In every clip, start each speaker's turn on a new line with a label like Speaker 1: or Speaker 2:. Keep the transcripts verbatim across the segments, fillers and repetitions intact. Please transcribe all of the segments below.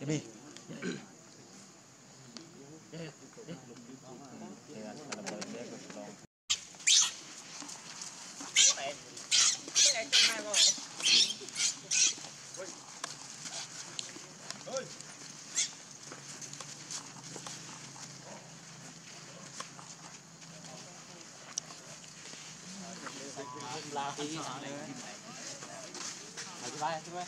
Speaker 1: đi.
Speaker 2: La tí này. Ở cái vai, cái vai.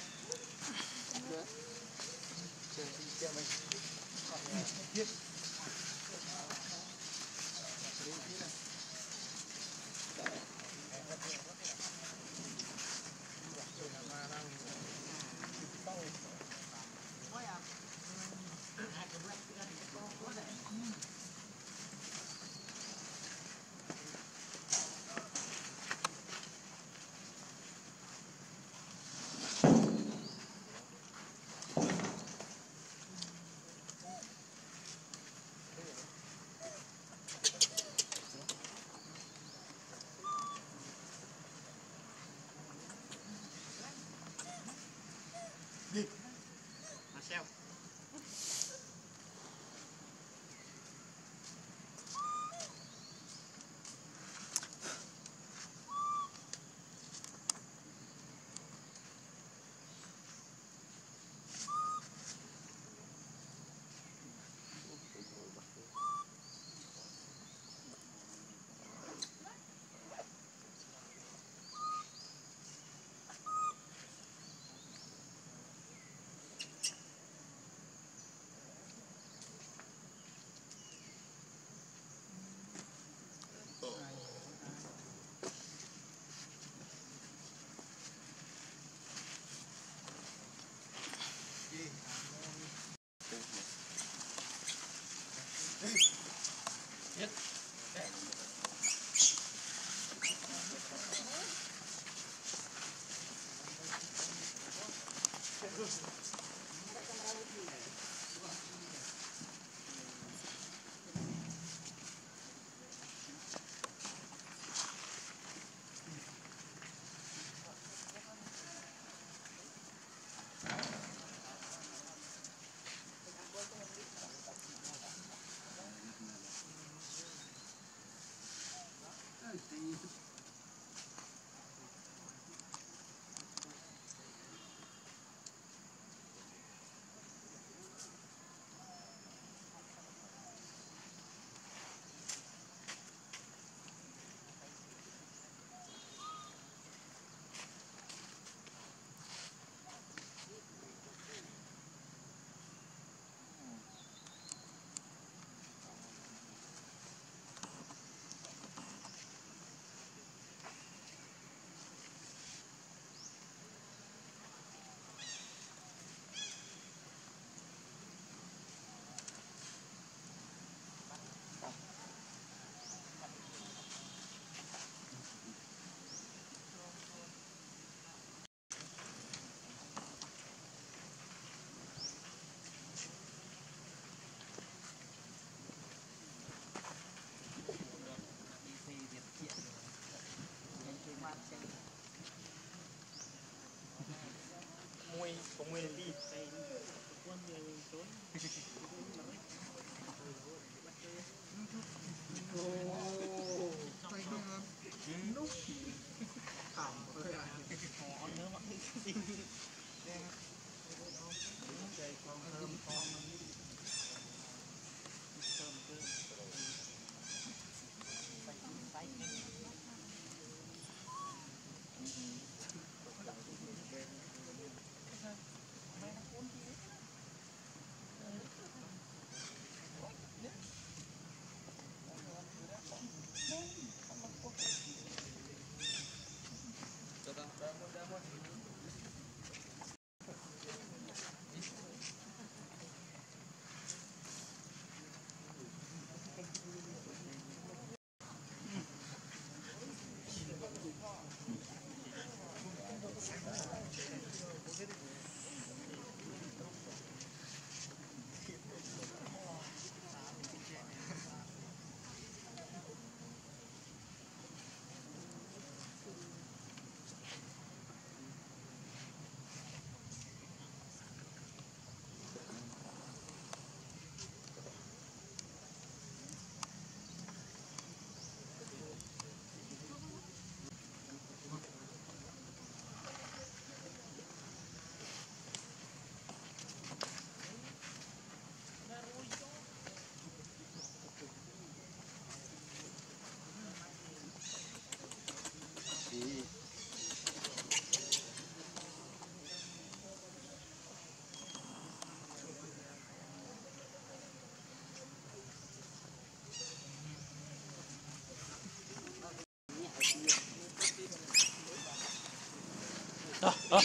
Speaker 2: Ơ.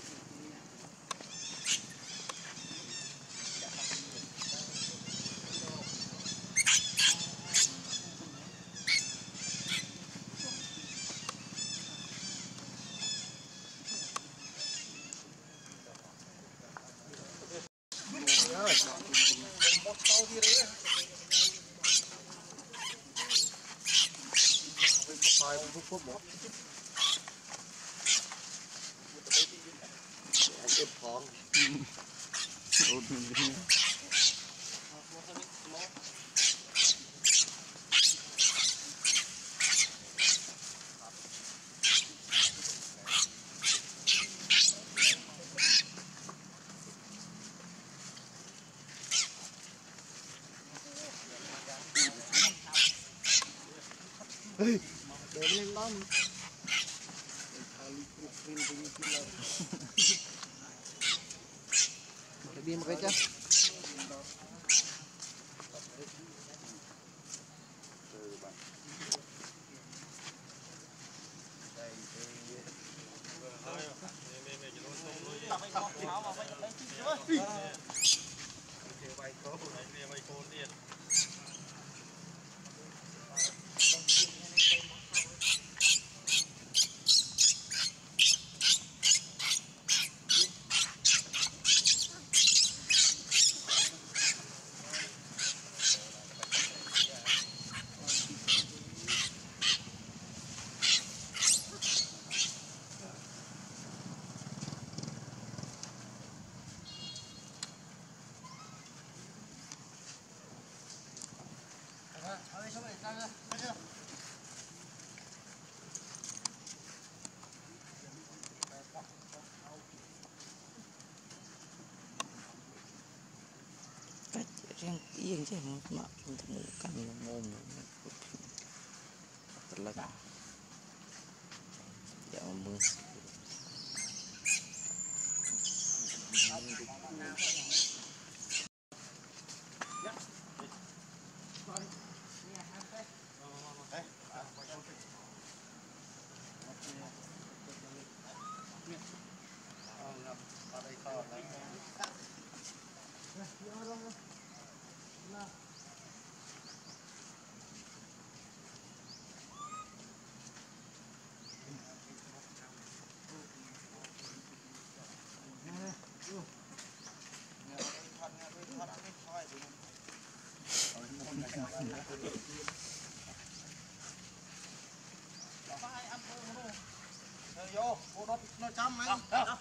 Speaker 1: Hey, để lên đó. Cái đi một cái chứ.
Speaker 3: Cách riêng yên chứ mà không thể ngủ cắn ngôm thật là dạo mưa
Speaker 1: Vô, vô đó nó chăm mấy.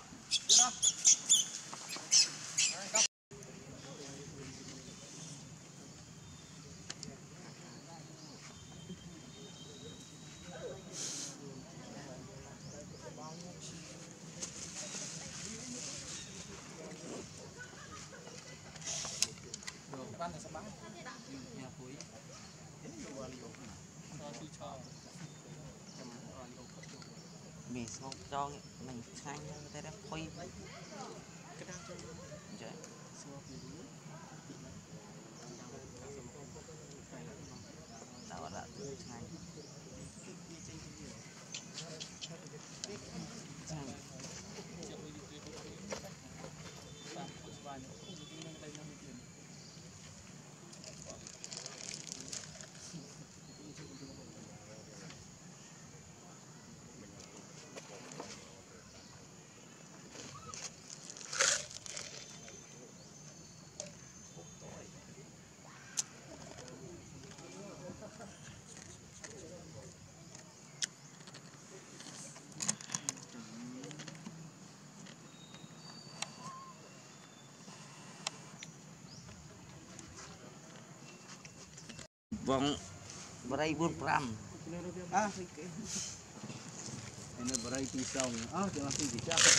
Speaker 3: mình không cho mình xanh thế đó khuy đó là xanh vòng vào đây buôn pram
Speaker 1: À, ini berai pisang. Ah, jangan tinggi siapa?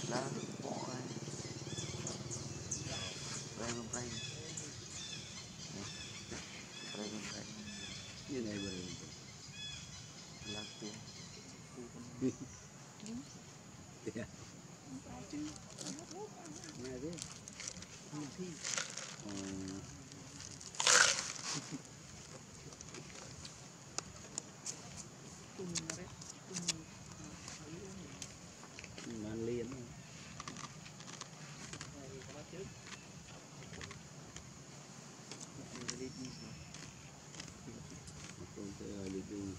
Speaker 3: đó bỏ đây đây bên đây đây bên đây
Speaker 1: như này vừa
Speaker 3: là tiền
Speaker 1: nghe đấy thi man liên không thể ở đi đi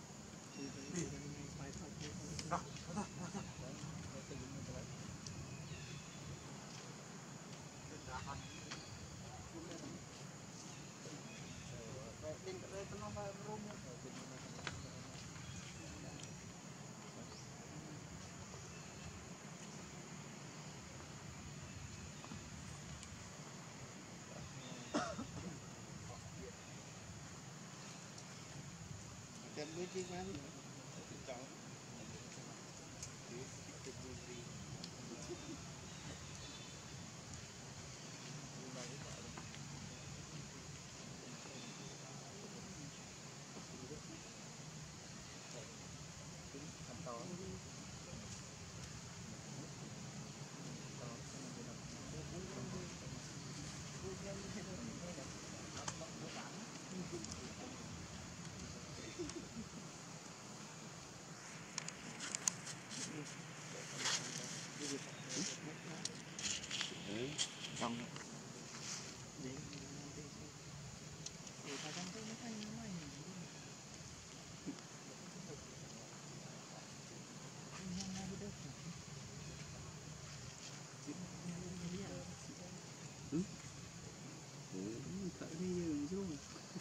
Speaker 2: Em mới đi bán
Speaker 3: trong
Speaker 1: thở đi như xuống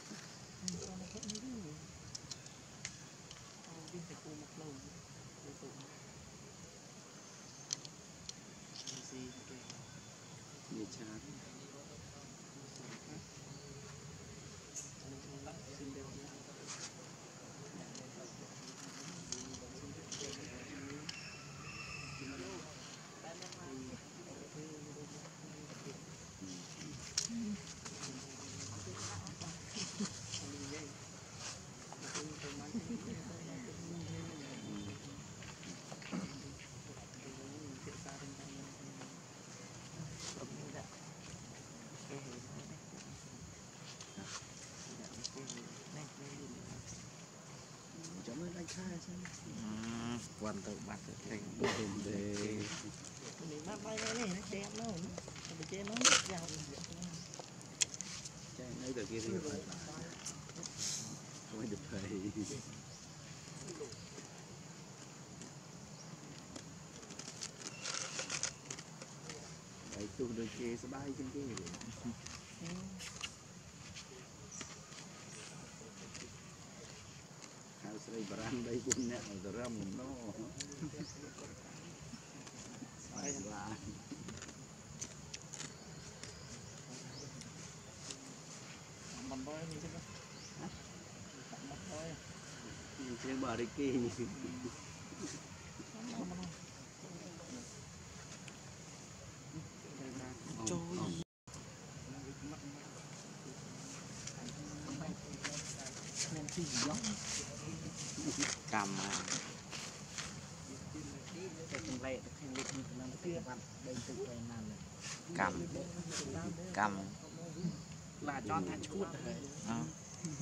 Speaker 1: như cha chấm lên anh khai xem
Speaker 3: quan tự bắt được thành
Speaker 1: đền đề
Speaker 2: mình bắt bay này nó chém nó nó chém nó giàu
Speaker 1: chạy nơi từ kia thì phải không ai được thầy đấy tôi được kia sẽ bay trên kia Sri barang đây cũng nè rồi ra mình nó phải là
Speaker 2: bầm bơi như thế đó bầm bơi
Speaker 1: trên bờ đi kia
Speaker 3: trôi
Speaker 2: nên chi gì đó
Speaker 3: cầm cầm cầm
Speaker 2: là cho thành chút rồi.